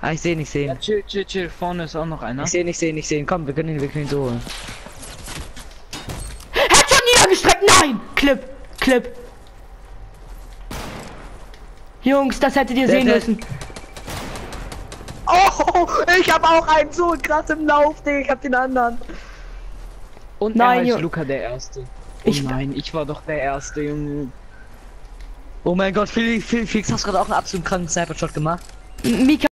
Ah, ich sehe nicht sehen. Ja, chill, chill, chill. Vorne ist auch noch einer. Ich sehe nicht sehen. Komm, wir können ihn so holen. Headshot niedergestreckt! Nein! Clip! Jungs, das hättet ihr sehen müssen. Oh, ich habe auch einen so krass im Lauf, Digga. Ich hab den anderen. Und Nein, er heißt Junge. Luca der Erste. Oh Ich- nein, ich war doch der Erste, Junge. Oh mein Gott, Felix, hast gerade auch einen absolut kranken Sniper-Shot gemacht. Mika